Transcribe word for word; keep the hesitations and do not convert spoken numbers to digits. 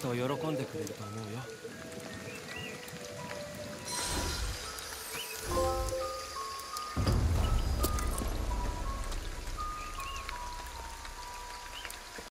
と喜んでくれると思うよ。